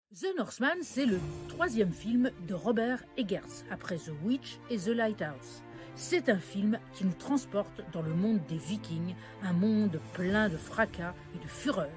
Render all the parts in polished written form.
The Northman, c'est le troisième film de Robert Eggers, après The Witch et The Lighthouse. C'est un film qui nous transporte dans le monde des Vikings, un monde plein de fracas et de fureur.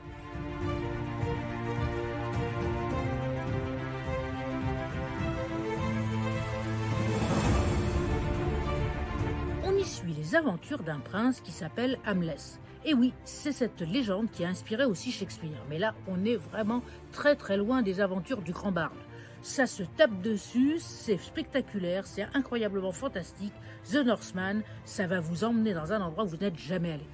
On y suit les aventures d'un prince qui s'appelle Hamlet. Et oui, c'est cette légende qui a inspiré aussi Shakespeare. Mais là, on est vraiment très loin des aventures du grand barde. Ça se tape dessus, c'est spectaculaire, c'est incroyablement fantastique. The Northman, ça va vous emmener dans un endroit où vous n'êtes jamais allé.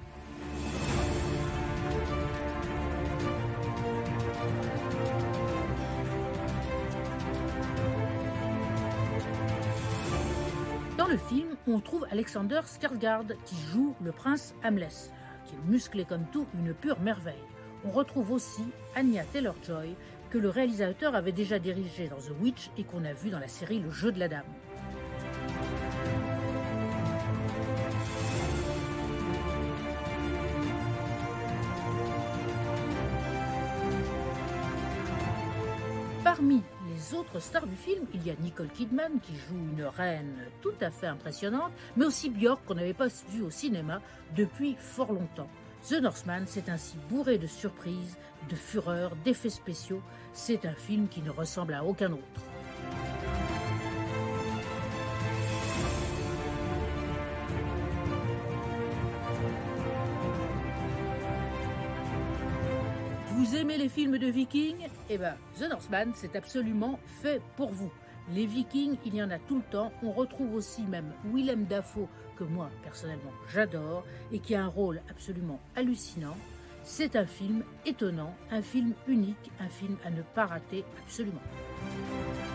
Dans le film, on trouve Alexander Skarsgård qui joue le prince Hamlet, qui est musclé comme tout, une pure merveille. On retrouve aussi Anya Taylor-Joy, que le réalisateur avait déjà dirigé dans The Witch et qu'on a vu dans la série Le Jeu de la Dame. Parmi les autres stars du film, il y a Nicole Kidman qui joue une reine tout à fait impressionnante, mais aussi Björk qu'on n'avait pas vu au cinéma depuis fort longtemps. The Northman, c'est ainsi bourré de surprises, de fureur, d'effets spéciaux. C'est un film qui ne ressemble à aucun autre. Vous aimez les films de Vikings? Eh bien, The Northman, c'est absolument fait pour vous. Les Vikings, il y en a tout le temps. On retrouve aussi même Willem Dafoe, que moi, personnellement, j'adore, et qui a un rôle absolument hallucinant. C'est un film étonnant, un film unique, un film à ne pas rater absolument.